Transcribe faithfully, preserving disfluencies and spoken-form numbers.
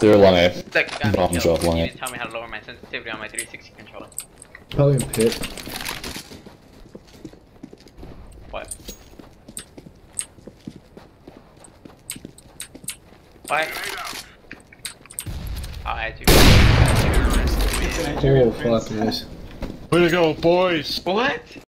They're long A. That got me Bomb killed. drop long You A. didn't tell me how to lower my sensitivity on my three sixty controller. Probably in pit. What? What? Oh, I had to. Oh, fuck, nice. Way to go, boys! What?